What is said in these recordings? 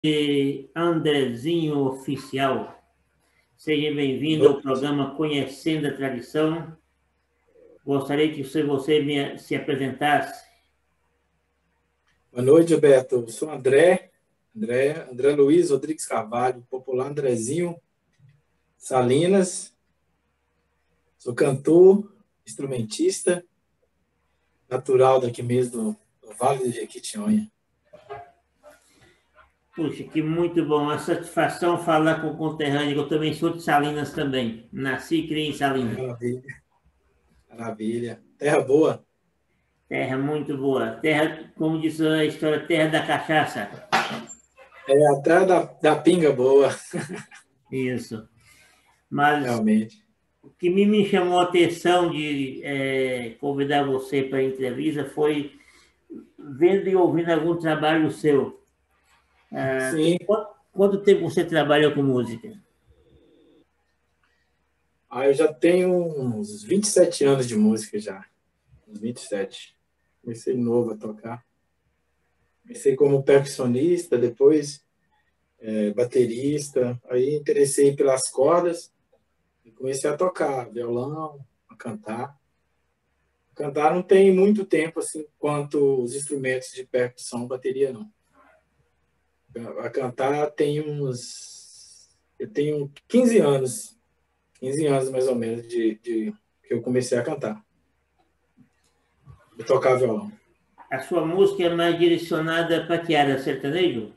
Andrezinho Oficial. Seja bem-vindo ao programa Conhecendo a Tradição. Gostaria que você se apresentasse. Boa noite, Gilberto. Eu sou André Luiz Rodrigues Carvalho, popular Andrezinho Salinas. Sou cantor, instrumentista, natural daqui mesmo do Vale do Jequitinhonha. Puxa, que muito bom. A satisfação falar com o conterrâneo, eu também sou de Salinas também. Nasci e criei em Salinas. Maravilha. Maravilha. Terra boa. Terra muito boa. Terra, como diz a história, terra da cachaça. É a terra da pinga boa. Isso. Mas realmente. O que me chamou a atenção de convidar você para a entrevista foi vendo e ouvindo algum trabalho seu. Sim. Quanto tempo você trabalha com música? Eu já tenho uns 27 anos de música já. Uns 27. Comecei novo a tocar. Comecei como percussionista, depois baterista. Aí interessei pelas cordas e comecei a tocar violão, a cantar. Cantar não tem muito tempo assim quanto os instrumentos de percussão, bateria não. A cantar tem eu tenho 15 anos mais ou menos que eu comecei a cantar. De tocar violão. A sua música é mais direcionada para que área? Sertanejo?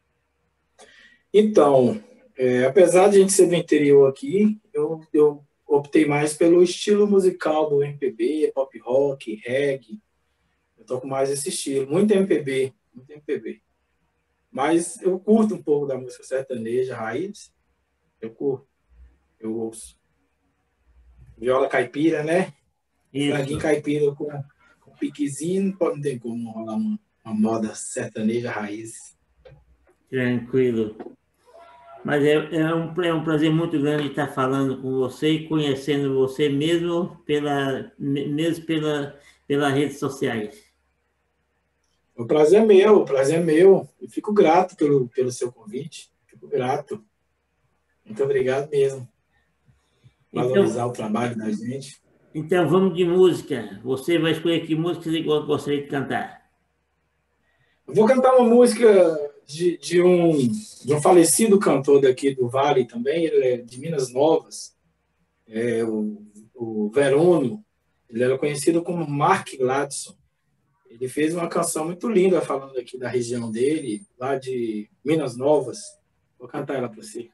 Então, apesar de a gente ser do interior aqui, eu optei mais pelo estilo musical do MPB, pop rock, reggae. Eu toco mais esse estilo, muito MPB, muito MPB. Mas eu curto um pouco da música sertaneja, raiz. Eu curto, eu ouço. Viola caipira, né? Franguinho caipira com piquezinho, não tem como rolar uma moda sertaneja raiz. Tranquilo. Mas é um prazer muito grande estar falando com você e conhecendo você mesmo pelas redes sociais. O prazer é meu. Eu fico grato pelo seu convite. Fico grato. Muito obrigado mesmo. Valorizar o trabalho da gente. Então, vamos de música. Você vai escolher que música você gostaria de cantar? Eu vou cantar uma música de um falecido cantor daqui do Vale também. Ele é de Minas Novas. O Verono. Ele era conhecido como Mark Gladson. Ele fez uma canção muito linda falando aqui da região dele, lá de Minas Novas. Vou cantar ela para você.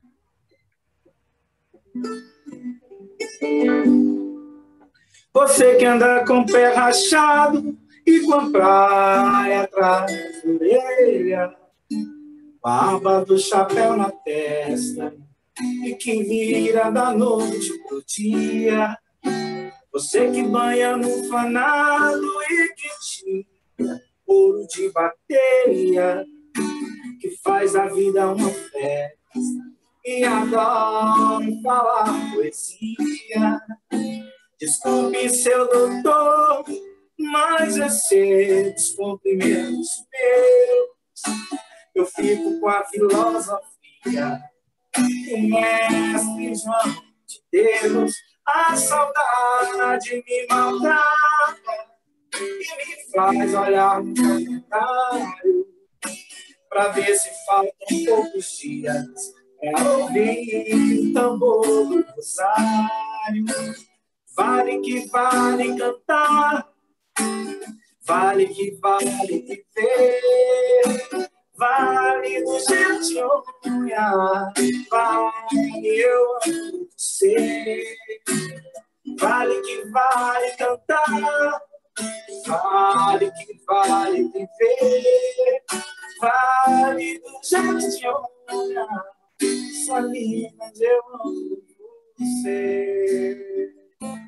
Você que anda com o pé rachado e com a praia atrás da orelha, barba do chapéu na testa e que vira da noite pro dia. Você que banha no fanado e que tira ouro de bateria, que faz a vida uma festa e adora falar poesia. Desculpe, seu doutor, mas esses cumprimentos meus, eu fico com a filosofia do mestre João de Deus. A saudade me maltrata e me faz olhar no calendário para ver se faltam poucos dias para ouvir o tambor do rosário. Vale que vale cantar, vale que vale viver, vale do Jequitinhonha, vale eu amo você. Vale que vale cantar, vale que vale viver, vale do Jequitinhonha, Salinas eu amo você.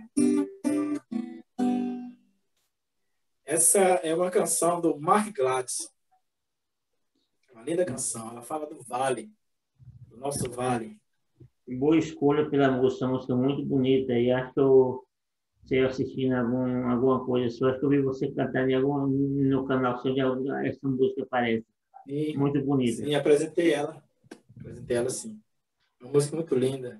Essa é uma canção do Mark Gladson. Uma linda canção. Ela fala do vale, do nosso vale. Boa escolha pela música, uma música muito bonita. E acho que você assistindo alguma coisa sua, acho que eu vi você cantar no canal seu, essa música parece. E, Muito bonita. sim, apresentei ela. Apresentei ela, sim. Uma música muito linda.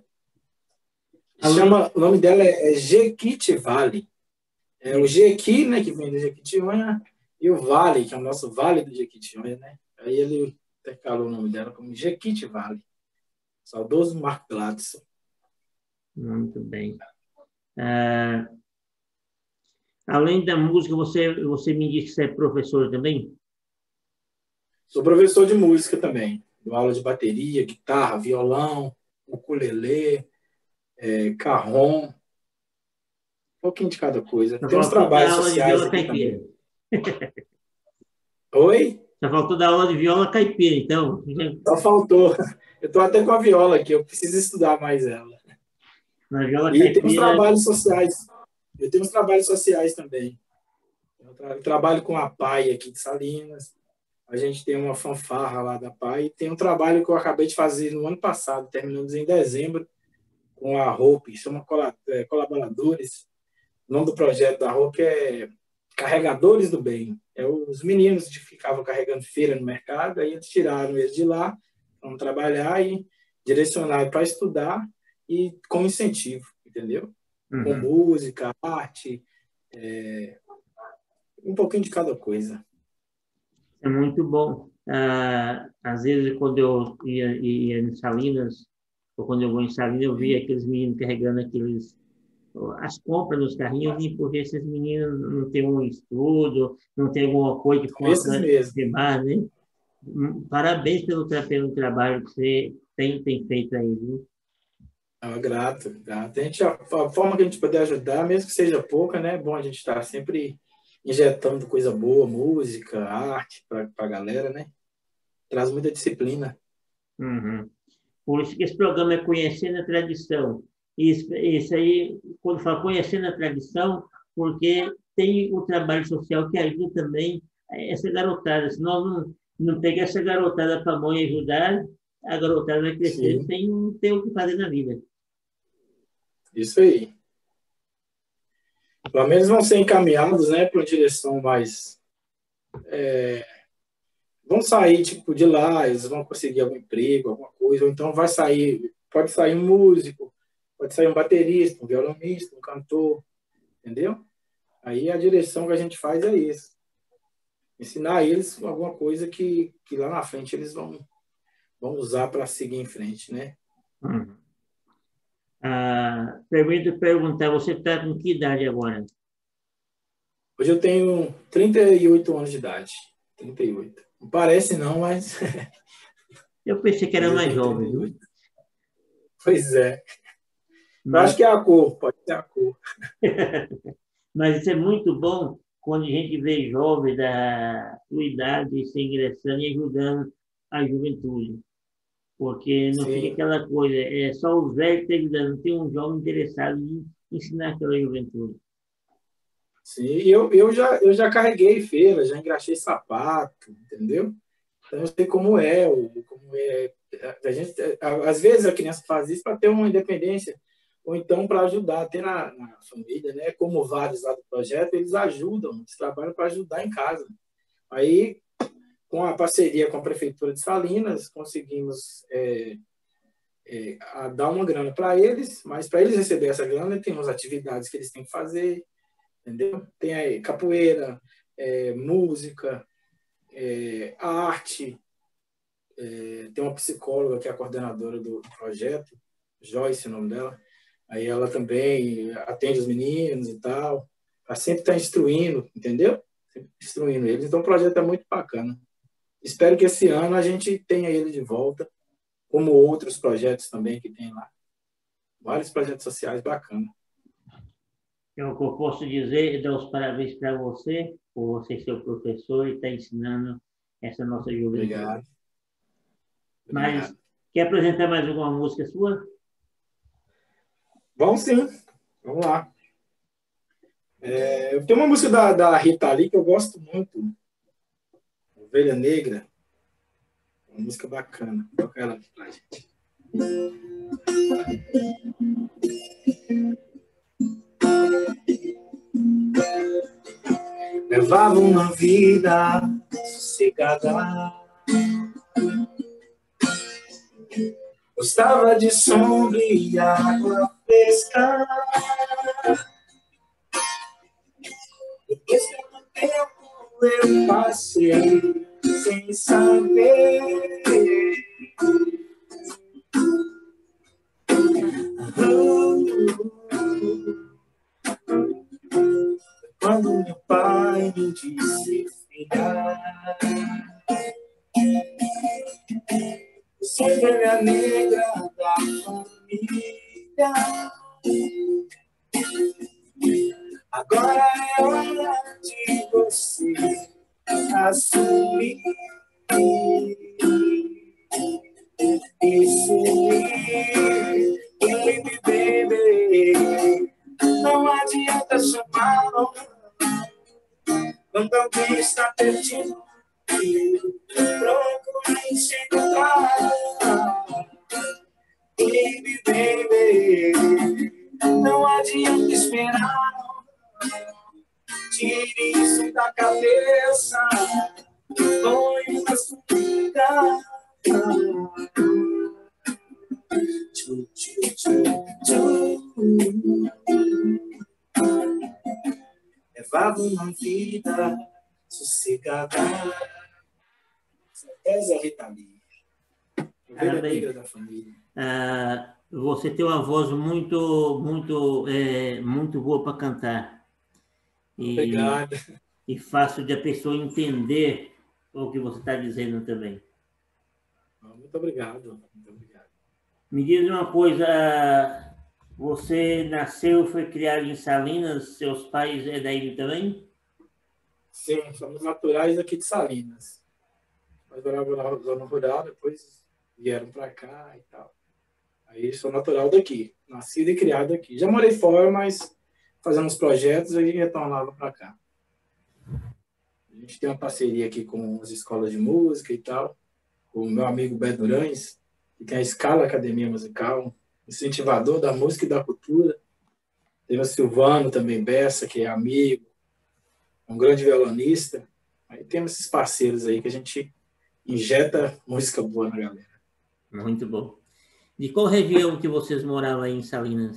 O nome dela é Jequitivale. É o Jequi, né, que vem do Jequitinhonha, e o Vale, que é o nosso Vale do Jequitinhonha, né? Aí ele intercalou o nome dela como Jequitivale. Saudoso Marco Gladson. Muito bem. Ah, além da música, você me disse que você é professor também? Sou professor de música também. Dou aula de bateria, guitarra, violão, ukulele, carrom, um pouquinho de cada coisa. Só Tem uns faltou dar trabalhos aula de sociais viola aqui caipira. também. Oi? Só faltou dar aula de viola caipira, então. Só faltou. Eu estou até com a viola aqui, eu preciso estudar mais ela. Na viola E tem uns caipira, trabalhos sociais. Eu tenho uns trabalhos sociais também. Eu trabalho com a PAI aqui de Salinas. A gente tem uma fanfarra lá da PAI. E tem um trabalho que eu acabei de fazer no ano passado, terminamos em dezembro, com a Hope, chama Colaboradores. O nome do projeto da Hope é Carregadores do Bem. É os meninos que ficavam carregando feira no mercado, aí eles tiraram eles de lá, vão trabalhar e direcionar para estudar e com incentivo, entendeu? Com música, arte, um pouquinho de cada coisa. é muito bom. Às vezes, quando eu ia em Salinas, ou quando eu vou em Salinas, eu via aqueles meninos carregando as compras nos carrinhos, e porque esses meninos não têm um estudo, não têm alguma coisa que São esses possa mesmo. levar, né? Parabéns pelo trabalho que você tem feito aí, viu? Grato, grato. A forma que a gente puder ajudar, mesmo que seja pouca, né? É bom a gente estar sempre injetando coisa boa, música, arte para a galera, né? Traz muita disciplina. Uhum. Por isso que esse programa é Conhecendo a Tradição. Isso aí, quando fala Conhecendo a Tradição, porque tem o trabalho social que ajuda também essa garotada. Se nós não pegar essa garotada para a mão e ajudar, a garotada vai crescer Sim, sem ter o que fazer na vida. isso aí. Pelo menos vão ser encaminhados, né, para uma direção mais. Vão sair, tipo, de lá, eles vão conseguir algum emprego, alguma coisa, ou então pode sair um músico, pode sair um baterista, um violonista, um cantor, entendeu? Aí a direção que a gente faz é isso. Ensinar eles alguma coisa que lá na frente eles vão usar para seguir em frente, né? Uhum. Permito perguntar, você está com que idade agora? Hoje eu tenho 38 anos de idade. 38. Não parece não, mas, Eu pensei que era mas eu mais tenho jovem, 38. viu? Pois é. Eu Mas acho que é a cor, pode ser a cor. Mas isso é muito bom quando a gente vê jovens da sua idade se ingressando e ajudando a juventude. Porque não fica Sim, aquela coisa, é só os velhos que estão ajudando, tem um jovem interessado em ensinar aquela juventude. sim. E eu já carreguei feira, já engraxei sapato, entendeu? Então eu sei como é, como é. Às vezes a criança faz isso para ter uma independência, ou então para ajudar até na família, né? Como vários lá do projeto, eles ajudam, eles trabalham para ajudar em casa. Aí, com a parceria com a Prefeitura de Salinas, conseguimos dar uma grana para eles, mas para eles receber essa grana, tem umas atividades que eles têm que fazer, entendeu? Tem aí capoeira, música, arte, tem uma psicóloga que é a coordenadora do projeto, Joyce, o nome dela. Aí ela também atende os meninos e tal. Ela sempre está instruindo, entendeu? Sempre instruindo eles. Então o projeto é muito bacana. Espero que esse ano a gente tenha ele de volta, como outros projetos também que tem lá. Vários projetos sociais bacanas. Então, o que eu posso dizer é dar os parabéns para você, por você ser o professor e estar ensinando essa nossa juventude. Obrigado. Mas, Obrigado. quer apresentar mais alguma música sua? Vamos sim. Vamos lá. Eu tenho uma música da Rita Lee que eu gosto muito. Ovelha Negra. Uma música bacana. Vou tocar ela aqui pra gente. Levava uma vida sossegada, Gostava de sombra e água fresca. Depois de tanto tempo eu passei sem saber. Quando meu pai me disse, filha, você é a negra da família. Agora é hora de você assumir e sumir. Baby, baby, não adianta chamar, quando alguém está perdido, procura encontrar. Baby, baby, não adianta esperar. Tire isso da cabeça, põe na sua. Tchu, tchu, tchu, tchu. Levava uma vida sossegada. Essa é a Rita Lee, ovelha negra da família. Você tem uma voz muito boa para cantar. Obrigado. E fácil de a pessoa entender o que você está dizendo também. Muito obrigado. Muito obrigado. Me diz uma coisa, você nasceu, foi criado em Salinas, seus pais é daí também? Sim, somos naturais aqui de Salinas. Nós morávamos na zona rural, depois vieram para cá e tal. Aí sou natural daqui, nascido e criado aqui. Já morei fora, mas fazendo uns projetos e retornava para cá. A gente tem uma parceria aqui com as escolas de música e tal. O meu amigo Beto Durães, que tem a Scala Academia Musical, incentivador da música e da cultura. Tem o Silvano também, Bessa, que é amigo, um grande violonista. Aí temos esses parceiros aí que a gente injeta música boa na galera. Muito bom. De qual região que vocês moravam aí em Salinas?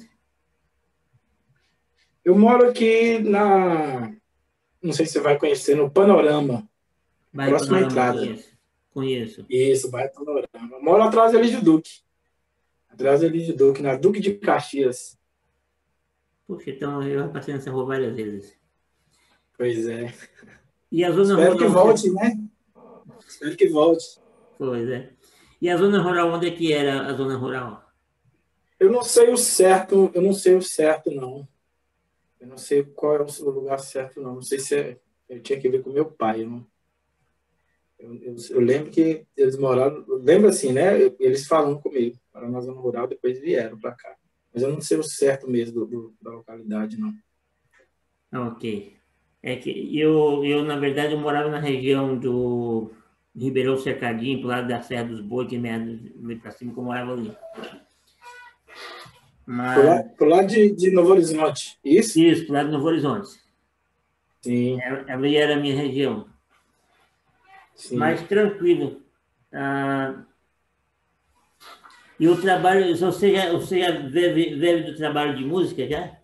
Eu moro aqui não sei se você vai conhecer, no Panorama. Bairro Próxima Panorama, entrada. Conheço. Isso, bairro Panorama. Eu moro atrás da Elídio Duque. Atrás da Elídio Duque, na Duque de Caxias. Poxa, então eu já passei nessa rua várias vezes. Pois é. E a zona Espero rural, que volte, né? Espero que volte. Pois é. E a zona rural, onde é que era a zona rural? Eu não sei o certo, não. Eu não sei qual é o lugar certo, não. Não sei se eu tinha que ver com meu pai. Eu lembro que eles moraram... Lembro assim, né? Eles falam comigo. Para na zona rural, depois vieram para cá. Mas eu não sei o certo mesmo da localidade, não. Ok. É que eu na verdade, eu morava na região do Ribeirão Cercadinho, pro lado da Serra dos Bois, que é meio para cima, que eu morava ali. Mas... Por lá de Novo Horizonte, isso? Isso, pro lado de Novo Horizonte. Sim. Ali era a minha região. Sim. Mais tranquilo. E o trabalho, você já vive do trabalho de música, já?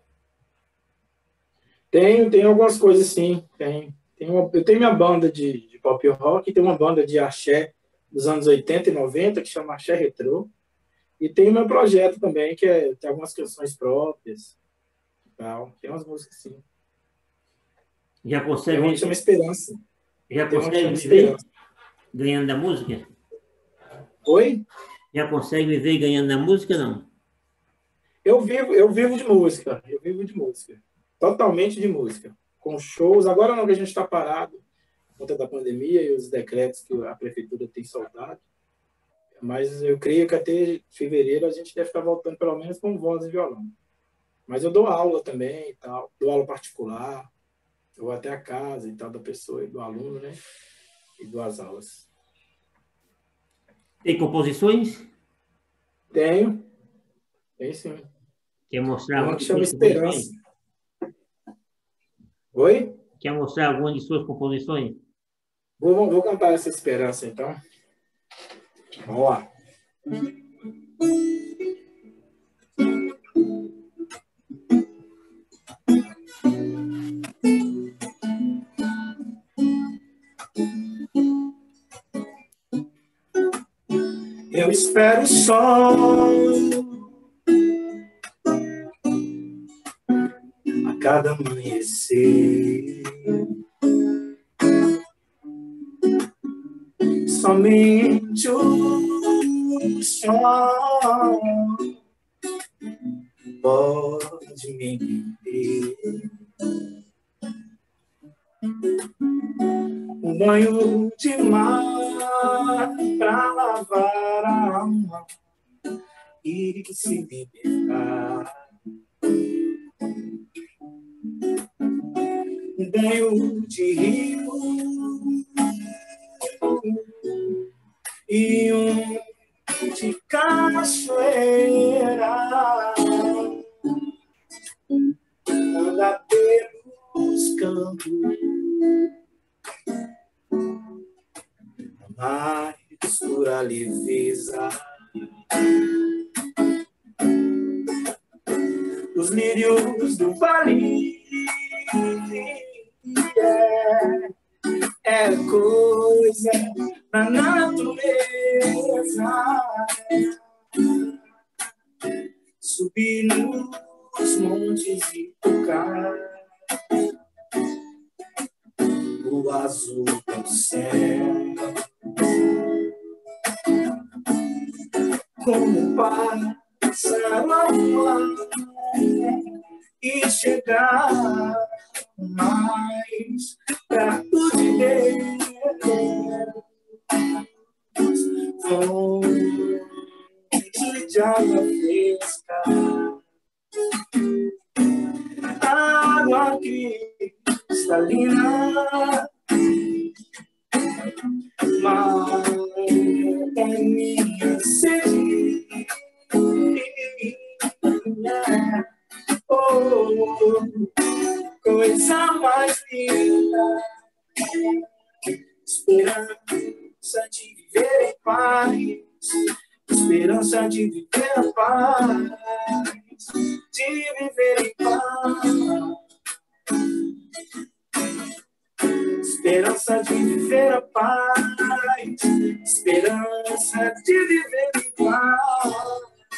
Tem algumas coisas, sim. Eu tenho minha banda de pop rock, tem uma banda de axé dos anos 80 e 90, que chama Axé Retrô. E tem o meu projeto também, tem algumas canções próprias. Tal. Tem umas músicas, sim. Já Tem consegue, uma que chama Esperança. já Tem uma que consegue chama viver Esperança. ganhando da música? Oi? Já consegue viver ganhando da música, não? Eu vivo de música. Eu vivo de música. Totalmente de música. Com shows. Agora não, que a gente está parado por conta da pandemia e os decretos que a prefeitura tem soltado. Mas eu creio que até fevereiro a gente deve estar voltando pelo menos com voz e violão. Mas eu dou aula também e tal. Dou aula particular. Eu vou até a casa e tal da pessoa e do aluno, né? E dou as aulas. Tem composições? Tenho sim. Quer mostrar Uma alguma que de chama suas composições? Esperança. Oi? Quer mostrar alguma de suas composições? Vou cantar essa Esperança, então. Vamos lá. Eu espero o sol a cada amanhecer. Somente o sol pode me guiar. Um banho de mar pra lavar a alma e se libertar. Um banho de rio e um de cachoeira. Anda pelos campos, mais pura leveza. Os lírios do vale é coisa da natureza. Subir nos montes e tocar o azul do céu. Como pássaro ao ar e chegar mais perto de Deus. Fonte de água fresca, água cristalina, mata minha sede. Oh, coisa mais linda, esperança de viver em paz, esperança de viver a paz, de viver em paz, esperança de viver a paz, esperança de viver em paz,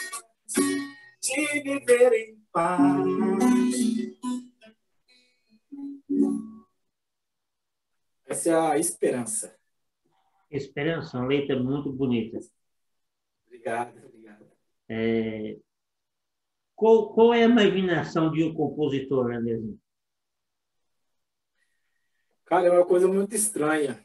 de viver em paz. Essa é a esperança. Esperança, uma letra muito bonita. Obrigado, obrigado. Qual é a imaginação de um compositor, Anderson? Cara, é uma coisa muito estranha.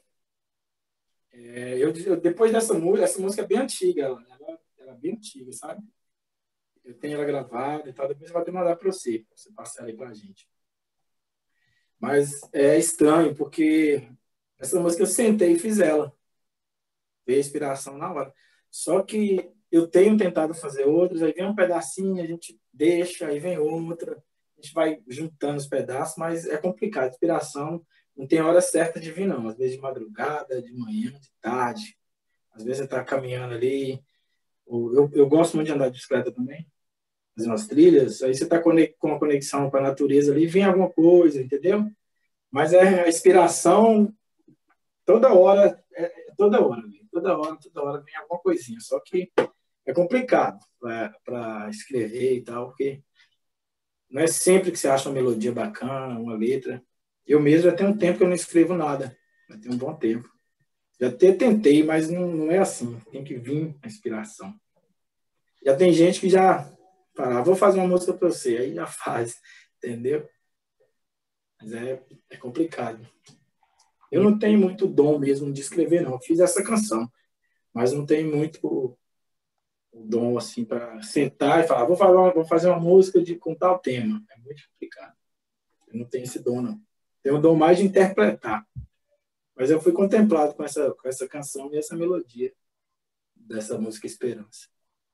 Depois dessa música, essa música é bem antiga, ela é bem antiga, sabe? Eu tenho ela gravada e tal, depois eu vou até mandar para você passar aí pra gente. Mas é estranho, porque essa música eu sentei e fiz ela. Veio a inspiração na hora. Só que eu tenho tentado fazer outras, aí vem um pedacinho, a gente deixa, aí vem outra, a gente vai juntando os pedaços, mas é complicado. Inspiração não tem hora certa de vir, não. Às vezes de madrugada, de manhã, de tarde. Às vezes você está caminhando ali. Eu gosto muito de andar de bicicleta também, fazer umas trilhas, aí você está com a conexão com a natureza ali, vem alguma coisa, entendeu? Mas a inspiração toda hora, toda hora vem alguma coisinha. Só que é complicado para escrever e tal, porque não é sempre que você acha uma melodia bacana, uma letra. Eu mesmo já tenho um tempo que eu não escrevo nada, já tenho um bom tempo. Já até tentei, mas não é assim, tem que vir a inspiração. Já tem gente que já fala, vou fazer uma música para você, aí já faz, entendeu? Mas é complicado. Eu não tenho muito dom mesmo de escrever, não. Eu fiz essa canção, mas não tenho muito o dom assim para sentar e falar, vou fazer uma música com tal tema. É muito complicado. Eu não tenho esse dom, não. Tenho o dom mais de interpretar. Mas eu fui contemplado com essa canção e essa melodia dessa música Esperança.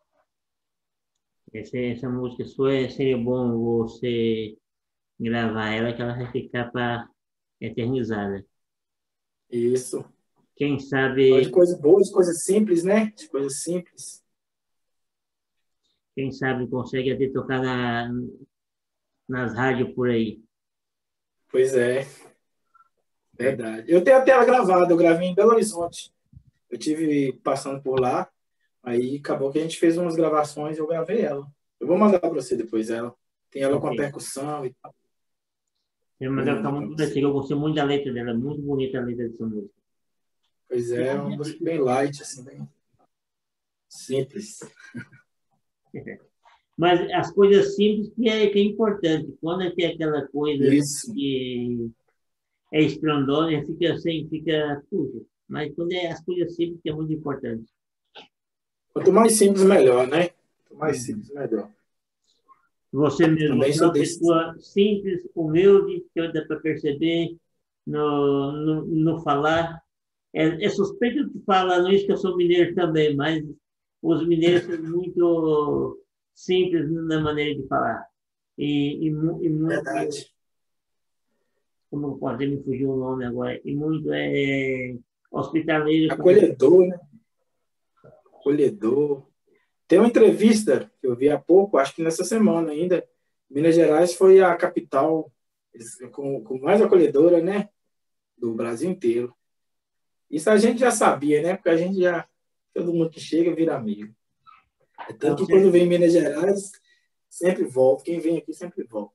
Essa música sua seria bom você gravar ela, que ela vai ficar para eternizada. Isso. Quem sabe... De coisas boas, de coisas simples, né? De coisas simples. Quem sabe consegue até tocar nas rádios por aí. Pois é, verdade. Eu tenho até ela gravada, eu gravei em Belo Horizonte. Eu tive passando por lá, aí acabou que a gente fez umas gravações e eu gravei ela. Eu vou mandar para você depois ela. Tem ela com a Ok. percussão e tal. Mas Vou vai ficar mandar para muito você. legal. Eu gostei muito da letra dela, muito bonita a letra dessa música. Pois é, uma música bem light, assim, bem simples. Mas as coisas simples que é importante. Quando é que é aquela coisa Isso. que é estrondosa, fica assim, fica puxa. Mas quando é as coisas simples que é muito importante. Quanto mais simples, melhor, né? Quanto mais Uhum. simples, melhor. Você mesmo, Também você é sou uma desse. pessoa simples, humilde, que dá para perceber no falar. É suspeito de falar isso, que eu sou mineiro também, mas os mineiros são muito simples na maneira de falar. E muito, Verdade. como pode me fugir o nome agora, e muito hospitaleiro com. Acolhedor, né? Acolhedor. Tem uma entrevista que eu vi há pouco, acho que nessa semana ainda. Minas Gerais foi a capital com mais acolhedora, né? Do Brasil inteiro. Isso a gente já sabia, né? Porque a gente já. Todo mundo que chega vira amigo. É Com tanto que quando vem em certeza. Minas Gerais, sempre volta. Quem vem aqui sempre volta.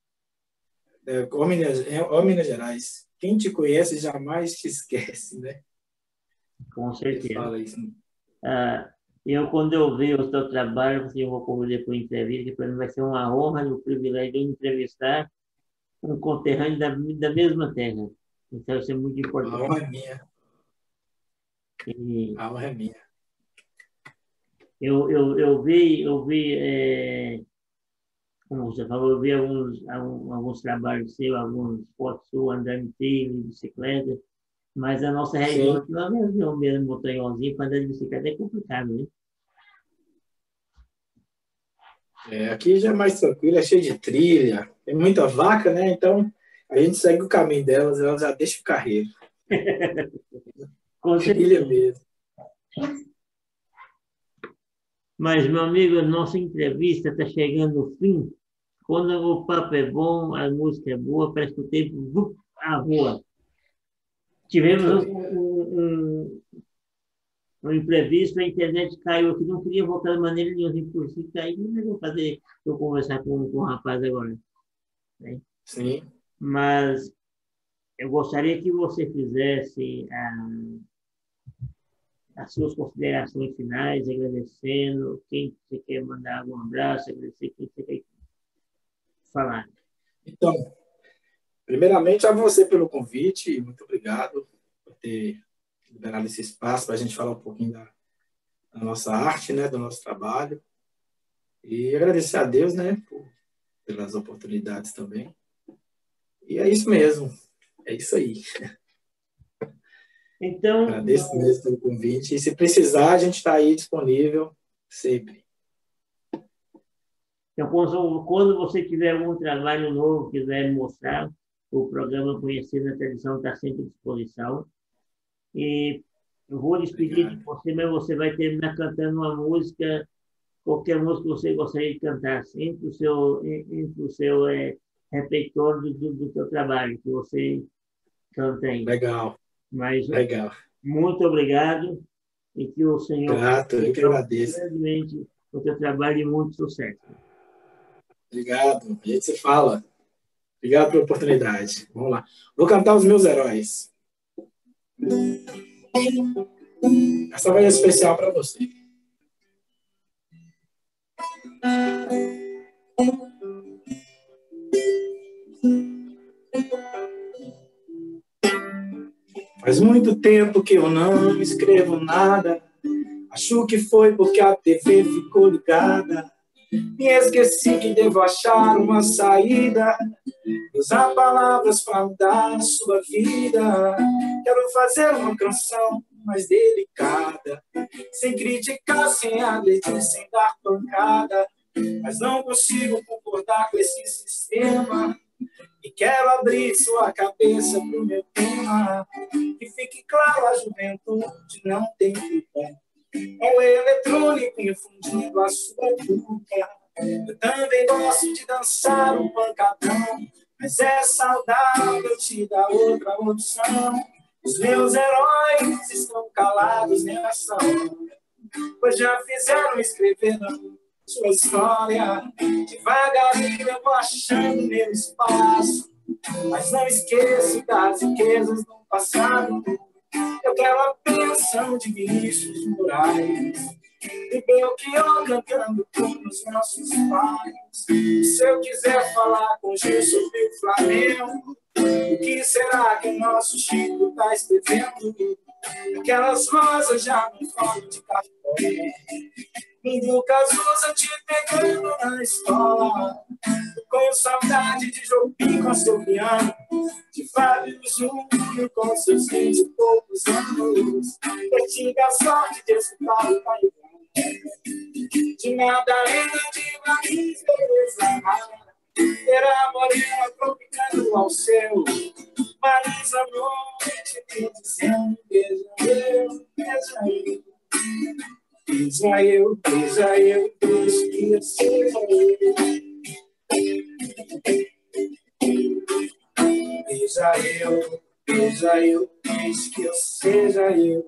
Ó Minas Gerais. Quem te conhece jamais te esquece, né? Com Ele certeza. fala isso. Ah, quando eu ver o seu trabalho, eu vou convidar para entrevista, que para mim vai ser uma honra e um privilégio de entrevistar um conterrâneo da mesma terra. Então, isso é muito A importante. honra é minha. E A honra é minha. eu vi, como você falou, eu vi alguns trabalhos seus, algumas fotos suas andando de trilha, de bicicleta, mas a nossa região Sim. aqui, não é uma região mesmo montanhosinha, para andar de bicicleta é complicado, né? Aqui já é mais tranquilo, é cheio de trilha. Tem muita vaca, né? Então a gente segue o caminho delas, elas já deixam o carreiro. Com Trilha certeza. mesmo. Mas, meu amigo, a nossa entrevista está chegando ao fim. Quando o papo é bom, a música é boa, parece que o tempo voa. Tivemos Maravilha. um imprevisto, a internet caiu aqui, não queria voltar de maneira nenhuma, por si caiu, mas eu vou fazer, eu conversar com o rapaz agora, né? Sim. Mas eu gostaria que você fizesse as suas considerações finais, agradecendo quem você quer mandar um abraço, agradecer quem você quer falar. Então, primeiramente, a você pelo convite. Muito obrigado por ter liberado esse espaço para a gente falar um pouquinho da nossa arte, né? Do nosso trabalho. E agradecer a Deus, né? Pelas oportunidades também. E é isso mesmo. É isso aí. Então, Agradeço mesmo pelo convite. E se precisar, a gente está aí disponível sempre. então, quando você tiver algum trabalho novo, quiser mostrar, o programa Conhecendo a Tradição está sempre à disposição. E eu vou despedir de Obrigado. você, mas você vai terminar cantando uma música, qualquer música que você gostaria de cantar, entre o seu repertório do teu trabalho, que você canta aí. Legal. Mas Legal. muito obrigado e que o Senhor Grato. Eu que agradeço. grandemente o teu trabalho e muito sucesso. Obrigado. A gente se fala. Obrigado pela oportunidade. Vamos lá. Vou cantar os meus heróis. Essa vai ser especial para você. Faz muito tempo que eu não escrevo nada. Acho que foi porque a TV ficou ligada. Me esqueci que devo achar uma saída. Usar palavras para mudar a sua vida. Quero fazer uma canção mais delicada, sem criticar, sem agredir, sem dar pancada. Mas não consigo concordar com esse sistema. E quero abrir sua cabeça pro meu tema. Que fique claro, a juventude não tem culpa. com o eletrônico infundindo a sua boca. Eu também gosto de dançar um pancadão, mas é saudável te dar outra opção. Os meus heróis estão calados nessa hora, pois já fizeram escrever sua história. Devagarinho eu vou achando meu espaço, mas não esqueço das riquezas do passado. Eu quero a pensão de Vinícius Moraes e Belchior cantando como os nossos pais. E se eu quiser falar com Gil sobre o Flamengo, o que será que o nosso Chico está escrevendo? Aquelas rosas já não falam de café. Um Lucas Usa te pegando na escola, com saudade de Jobim com seu piano, de Fábio Júnior com seus 20 e poucos anos. Eu tive a sorte de escutar o pai de Madalena, de Marins, beleza. Era morena tropicando ao céu, Marisa noite me dizendo beija eu, beija eu, beija eu, deixa que eu seja eu. Beija eu, deixa que eu seja eu.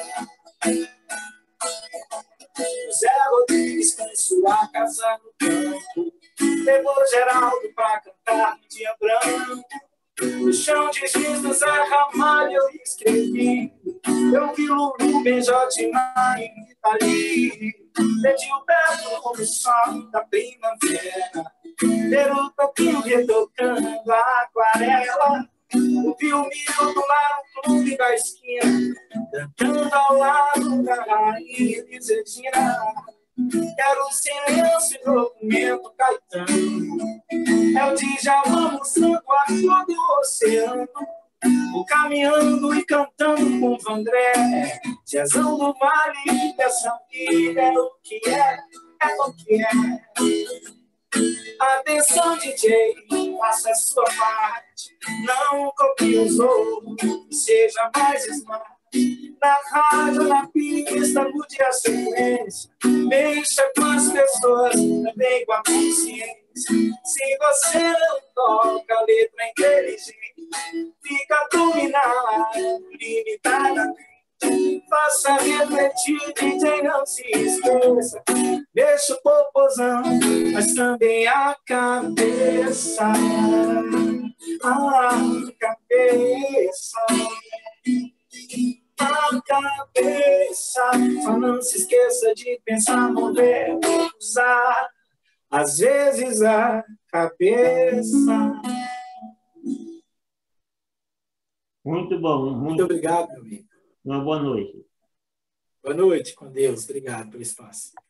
José Rodrigues com sua casa no campo levou Geraldo pra cantar no dia branco. No chão de giz do Zé Ramalho eu escrevi. Eu vi Lulu, Benjotimar e Itali. Perdi o Beto como o sol da primavera. Ver o toquinho retocando a aquarela. Ouvi o Milton lá no clube da esquina, cantando ao lado da rainha Elis Regina. Quero o silêncio e documento Caetano. É o Djavan mostrando a cor do oceano, o caminhando e cantando com o Vandré. Jezão do Vale, dessa vida é o que é o que é. Atenção, DJ, faça a sua parte. Não copie os outros, seja mais smart. Na rádio, na pista, mude a sequência. Mexa com as pessoas, também com a consciência. Se você não toca a letra inteligente, fica dominado limitadamente. Faça refletir, DJ, não se esqueça. Deixa o popozão, mas também a cabeça. A cabeça. A cabeça. Só não se esqueça de pensar, mover, usar. Às vezes a cabeça. Muito bom. Muito obrigado, meu amigo. Uma boa noite. Boa noite, com Deus. Obrigado pelo espaço.